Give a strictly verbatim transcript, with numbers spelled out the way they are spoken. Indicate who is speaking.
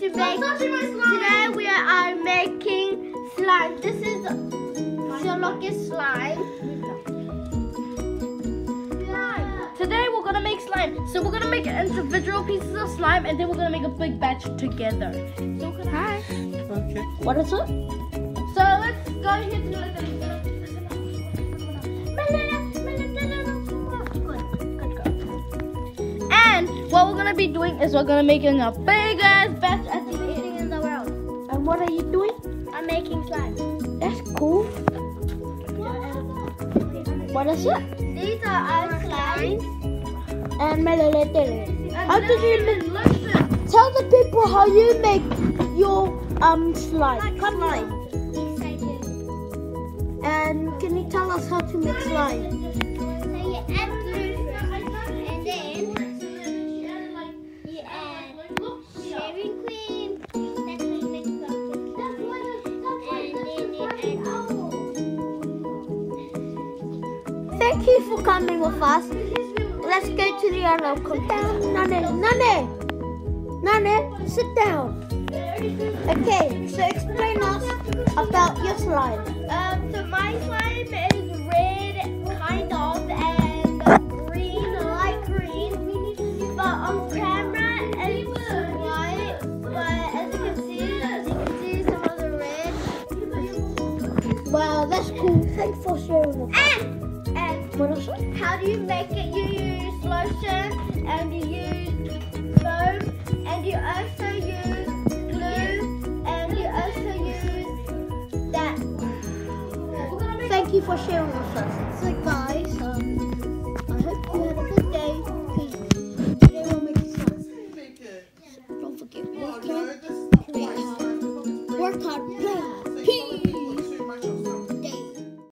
Speaker 1: to make, today we are making slime. This is Sherlock's slime. Today we're gonna make slime. So we're gonna make individual pieces of slime and then we're gonna make a big batch together. So can I?
Speaker 2: Okay.
Speaker 1: What is it? So let's go here to the And what we're gonna be doing is we're gonna making a biggest batch as anything in the world.
Speaker 3: And what are you doing?
Speaker 1: I'm making slime.
Speaker 3: That's cool. What is it?
Speaker 1: These are our slimes.
Speaker 3: And milliliter. How
Speaker 1: And
Speaker 3: did you
Speaker 1: then,
Speaker 3: make?
Speaker 1: listen.
Speaker 3: Tell the people how you make your um slime. Come on. And can you tell us how to make slime?
Speaker 1: So you add glue and then you add shaving cream. That's what makes chocolate slime. And then you add.
Speaker 3: Thank you for coming with us. Let's go to the other. Come down, Nane. Nane. Nane, sit down. Okay, so explain us about your slime.
Speaker 1: Um, so my slime is red, kind of, and green, light green. But on camera, it's white. But as you can see, you can see some of the red.
Speaker 3: Wow, that's cool. Thanks for sharing with us.
Speaker 1: And, and
Speaker 3: What else?
Speaker 1: how do you make it? You use lotion, and you use foam, and you also use glue, and you also use that.
Speaker 3: Thank you for sharing with us. So guys, um, I hope you had a good day. Because today we'll make slime. Don't forget, work hard, play hard. Work hard, play hard.